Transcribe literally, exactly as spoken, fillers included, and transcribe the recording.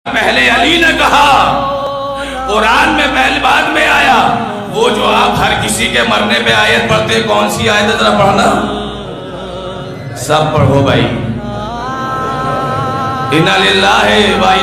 पहले अली ने कहा, कुरान में पहले बाद में आया। वो जो आप हर किसी के मरने पे आयत पढ़ते, कौन सी आयत जरा पढ़ना, सब पढ़ो भाई। इन्ना लिल्लाहि व